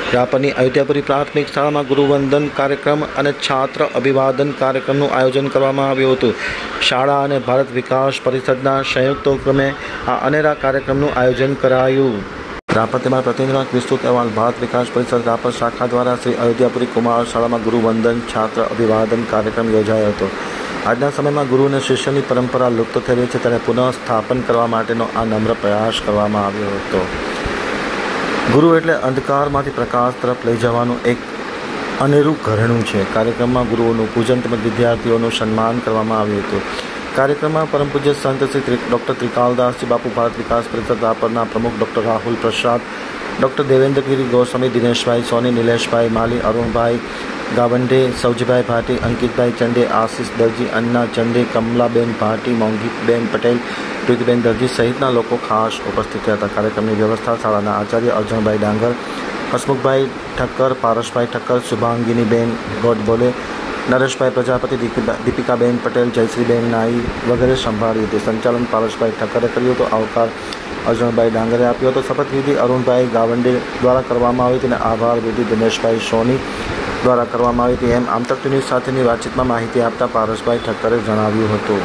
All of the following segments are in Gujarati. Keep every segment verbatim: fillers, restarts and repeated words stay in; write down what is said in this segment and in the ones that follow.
રાપરની અયોધ્યાપુરી પ્રાથમિક શાળામાં ગુરુવંદન કાર્યક્રમ અને છાત્ર અભિવાદન કાર્યક્રમનું આયોજન કરવામાં આવ્યું હતું. શાળા અને ભારત વિકાસ પરિષદના સંયુક્ત ઉપક્રમે આ અનેરા કાર્યક્રમનું આયોજન કરાયું. રાપર તેમાં પ્રતિનિધિનો વિસ્તૃત અહેવાલ. ભારત વિકાસ પરિષદ રાપર શાખા દ્વારા શ્રી અયોધ્યાપુરી કુમાર શાળામાં ગુરુવંદન છાત્ર અભિવાદન કાર્યક્રમ યોજાયો હતો. આજના સમયમાં ગુરુ અને શિષ્યની પરંપરા લુપ્ત થઈ રહી છે ત્યારે પુનઃ સ્થાપન કરવા માટેનો આ નમ્ર પ્રયાસ કરવામાં આવ્યો હતો. ગુરુ એટલે અંધકારમાંથી પ્રકાશ તરફ લઈ જવાનું એક અનેરું ઘરેણું છે. કાર્યક્રમમાં ગુરુઓનું પૂજન તેમજ વિદ્યાર્થીઓનું સન્માન કરવામાં આવ્યું હતું. કાર્યક્રમમાં પરમ પૂજ્ય સંત શ્રી ડૉક્ટર ત્રિકાલદાસજી બાપુ, ભારત વિકાસ પરિષદ રાપરના પ્રમુખ ડૉક્ટર રાહુલ પ્રસાદ, ડૉક્ટર દેવેન્દ્રગીરી ગોસ્વામી, દિનેશભાઈ સોની, નિલેશભાઈ માલી, અરુણભાઈ ગાવંડે, સૌજીભાઈ ભાટી, અંકિતભાઈ ચંડે, આશિષ દરજી, અન્ના ચંડે, કમલાબેન ભાટી, મોંઘીબેન પટેલ, પ્રીતિબેન દરજી સહિતના લોકો ખાસ ઉપસ્થિત રહ્યા હતા. કાર્યક્રમની વ્યવસ્થા શાળાના આચાર્ય અર્જુનભાઈ ડાંગર, હસમુખભાઈ ઠક્કર, પારસભાઈ ઠક્કર, શુભાંગીનીબેન ગોડબોલે, નરેશભાઈ પ્રજાપતિ, દીપિકાબેન પટેલ, જયશ્રીબેન નાઈ વગેરે સંભાળી હતી. સંચાલન પારસભાઈ ઠક્કરે કર્યું હતું. આવકાર અર્જુનભાઈ ડાંગરે આપ્યો હતો. શપથવિધિ અરુણભાઈ ગાવંડે દ્વારા કરવામાં આવી હતી અને આભાર વિધિ દિનેશભાઈ સોની દ્વારા કરવામાં આવી હતી. એમ આમતક ન્યૂઝ સાથેની વાતચીતમાં માહિતી આપતા પારસભાઈ ઠક્કરે જણાવ્યું હતું.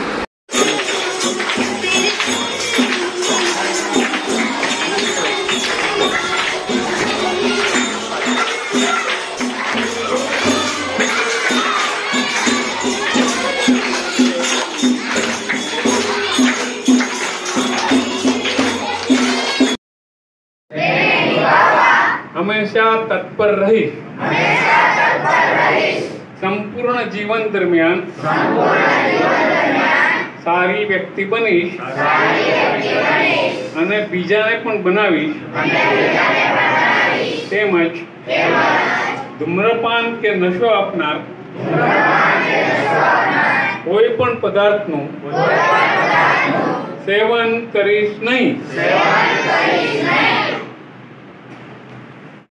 हमेशा तत्पर रही संपूर्ण जीवन दरमियान सारी व्यक्ति बनी અને બીજાને પણ બનાવી તેમજ ધૂમ્રપાન કે નશો આપનાર કોઈ પણ પદાર્થનું સેવન કરીશ નહીં.